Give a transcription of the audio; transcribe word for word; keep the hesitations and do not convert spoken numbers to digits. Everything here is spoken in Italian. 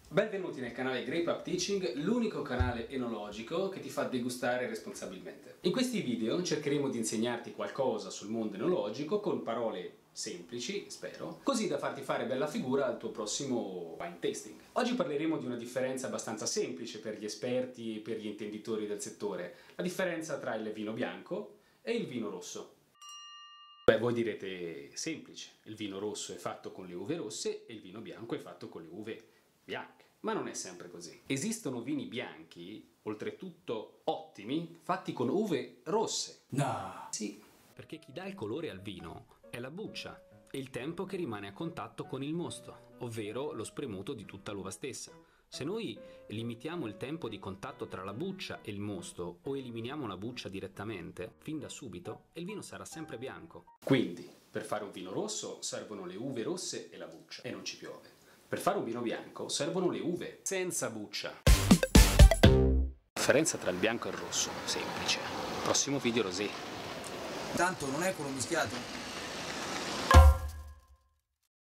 Benvenuti nel canale Grape Up Teaching, l'unico canale enologico che ti fa degustare responsabilmente. In questi video cercheremo di insegnarti qualcosa sul mondo enologico con parole semplici, spero, così da farti fare bella figura al tuo prossimo wine tasting. Oggi parleremo di una differenza abbastanza semplice per gli esperti e per gli intenditori del settore, la differenza tra il vino bianco e il vino rosso. Beh, voi direte semplice, il vino rosso è fatto con le uve rosse e il vino bianco è fatto con le uve bianche. Ma non è sempre così. Esistono vini bianchi, oltretutto ottimi, fatti con uve rosse. No! Sì, perché chi dà il colore al vino è la buccia e il tempo che rimane a contatto con il mosto, ovvero lo spremuto di tutta l'uva stessa. Se noi limitiamo il tempo di contatto tra la buccia e il mosto o eliminiamo la buccia direttamente, fin da subito, il vino sarà sempre bianco. Quindi, per fare un vino rosso servono le uve rosse e la buccia, e non ci piove. Per fare un vino bianco servono le uve, senza buccia. La differenza tra il bianco e il rosso, semplice. Prossimo video rosé. Tanto non è quello mischiato.